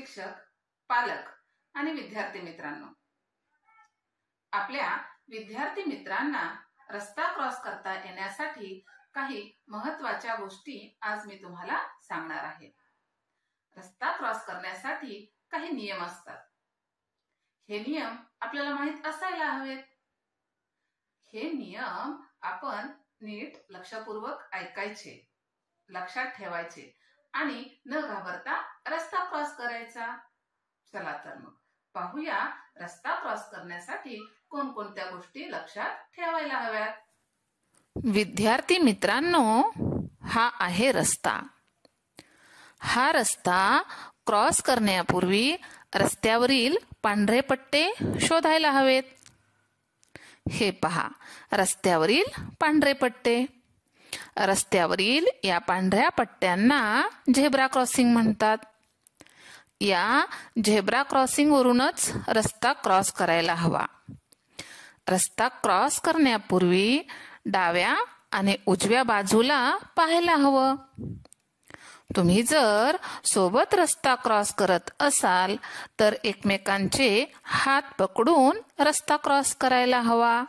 शिक्षक, पालक आणि विद्यार्थी मित्रांनो, आपल्या विद्यार्थी मित्रांना रस्ता क्रॉस करता येण्यासाठी काही महत्त्वाच्या गोष्टी आज मी तुम्हाला सांगणार आहे। रस्ता क्रॉस करण्यासाठी काही नियम असतात। हे नियम आपल्याला माहित असायला हवेत। हे नियम आपण नीट लक्षपूर्वक ऐकायचे, लक्षात ठेवायचे आणि न घाबरता रस्ता क्रॉस करायचा। चला तर मग पाहूया रस्ता क्रॉस करण्यासाठी कोणकोणत्या गोष्टी लक्षात ठेवायला हव्यात। विद्यार्थी मित्रांनो, हा आहे रस्ता। हा रस्ता क्रॉस करण्यापूर्वी रस्त्यावरील पांढरे पट्टे शोधायला हवेत। हे पहा, रस्त्यावरील पांढरे पट्टे। रस्त्यावरील या पांढऱ्या पट्ट्यांना झेब्रा क्रॉसिंग म्हणतात। या झेब्रा क्रॉसिंग वरूनच रस्ता क्रॉस करायला हवा। रस्ता क्रॉस करण्यापूर्वी डाव्या आणि उजव्या बाजूला पाहायला हवं। तुम्ही जर सोबत रस्ता क्रॉस करत असाल तर एकमेकांचे हात पकडून रस्ता क्रॉस करायला हवा।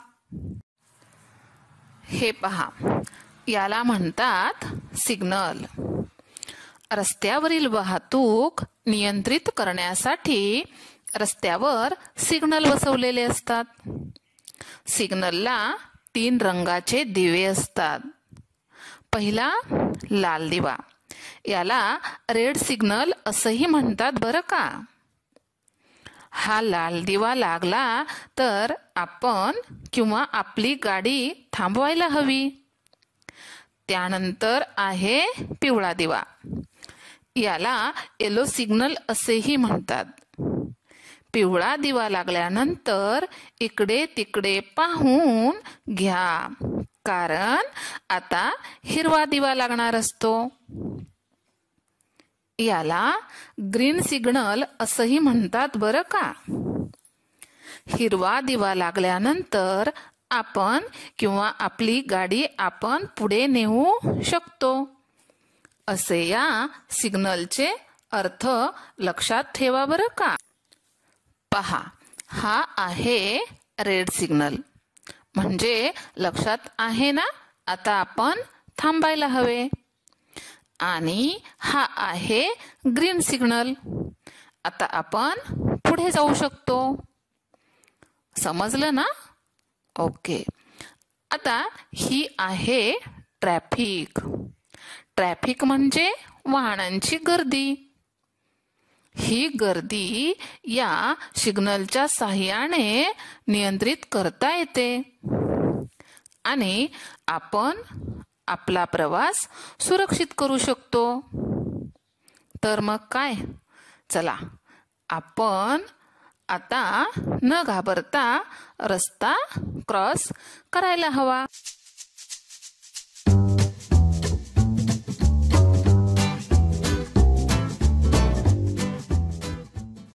हे पहा, याला म्हणतात सिग्नल। रस्त्यावरील वाहतूक नियंत्रित करण्यासाठी रस्त्यावर सिग्नल बसवलेले असतात। सिग्नलला 3 रंगाचे दिवे असतात। पहिला लाल दिवा, याला रेड सिग्नल असंही म्हणतात बरं का। हा लाल दिवा लागला तर आपण किंवा आपली गाडी थांबवायला हवी। त्यानंतर आहे पिवळा दिवा, याला येलो सिग्नल असेही म्हणतात। पिवळा दिवा लागल्यानंतर इकडे तिकडे पाहून घ्या, कारण आता हिरवा दिवा लागणार असतो। याला ग्रीन सिग्नल असंही म्हणतात बरं का। हिरवा दिवा लागल्यानंतर आपण किंवा आपली गाडी आपण पुढे नेऊ शकतो। असे या सिग्नलचे अर्थ लक्षात ठेवा बरं का। पहा, हा आहे रेड सिग्नल, म्हणजे लक्षात आहे ना, आता आपण थांबायला हवे। आणि हा आहे ग्रीन सिग्नल, आता आपण पुढे जाऊ शकतो। समजलं ना? ओके। आता ही आहे ट्रॅफिक। ट्रॅफिक म्हणजे वाहनांची गर्दी। ही गर्दी या सिग्नलच्या साहाय्याने नियंत्रित करता येते आणि आपण आपला प्रवास सुरक्षित करू शकतो। तर मग काय, चला आपण आता न घाबरता रस्ता क्रॉस करायला हवा।